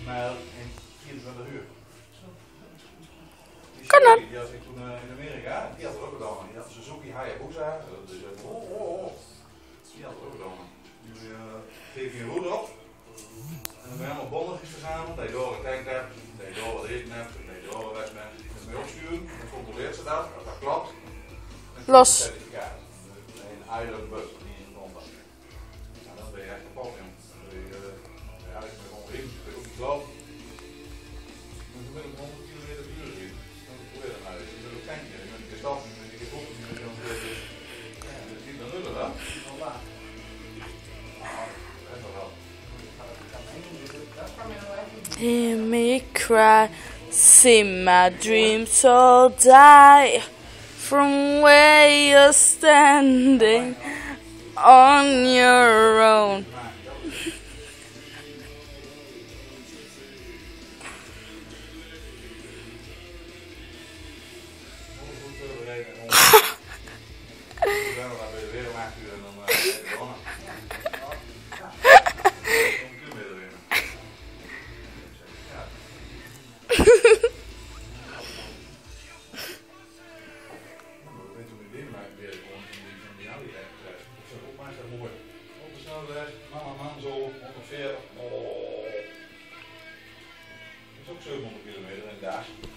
mijl in 24 uur. Kan dan. Die had ik toen in Amerika, die had het ook gedaan. Die had Suzuki Hayabusa. Dus die had het ook gedaan. Die geef je een roer op. En dan ben je allemaal bonnetjes verzameld. Dat je door het tank hebt, dat je door het eten hebt, dat je door de rest mensen die het mee opsturen. Dan controleert ze dat, als dat klopt. Los. Certificaat. Een iron bus die in de grond had. Nou, dan ben je echt kapot, joh. Dan ben je eigenlijk gewoon ring, dat je ook niet klopt. Je moet gemiddeld 100 km per uur rijden. Dan probeer je dat nou eens. Je moet ook tankje, je moet een keer stoppen, je moet een keer stoppen, je moet een keer stoppen. Ja, dat is niet dan nullen, hè? Nou, dat is toch wel. Hear me cry, see my dreams all die. From where you're standing on your own. Dat is ook 700 kilometer in de dag.